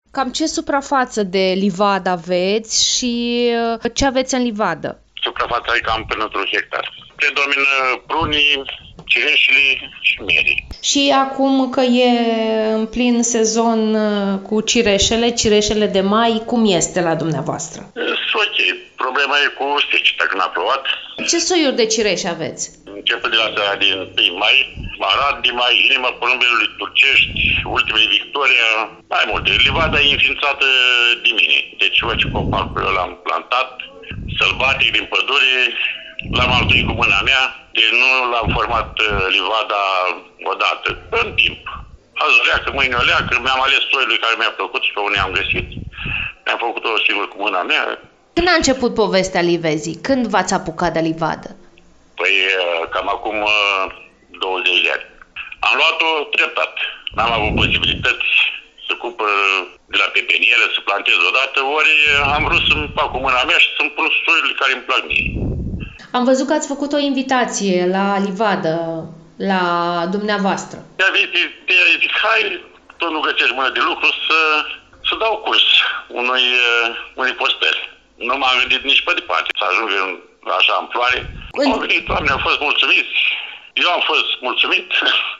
Cam ce suprafață de livadă aveți și ce aveți în livadă? Suprafața e cam până într-un hectar. Predomină prunii, cireșele și mierii. Și acum că e în plin sezon cu cireșele de mai, cum este la dumneavoastră? Ok. Problema e cu seceta când a plouat. Ce soiuri de cireși aveți? Începând de la seara din 1 mai, Arad, din mai, inima porumbelului Turcești, ultimele Victoria, mai multe. Livada e înființată de mine. Deci orice copac eu l-am plantat, sălbatic din pădure, l-am altuit cu mâna mea, deci nu l-am format livada odată, în timp. Azi o leacă, mâine o leacă, mi-am ales soiul care mi-a plăcut și pe unde am găsit. Mi-am făcut-o singur cu mâna mea. Când a început povestea livezii? Când v-ați apucat de livadă? Păi cam acum 20 de ani. Am luat-o treptat. N-am avut posibilități să cumpăr de la pepinieră, să plantez odată, ori am vrut să-mi fac cu mâna mea și să-mi pun soiurile care îmi plac mie. Am văzut că ați făcut o invitație la livadă, la dumneavoastră. Mi-a venit ideea, zic, hai, tot nu găsești mână de lucru, să dau curs unui postări. Nu m-am gândit nici pe departe să ajung așa în floare. Au venit oamenii, au fost mulțumiți. Eu am fost mulțumit.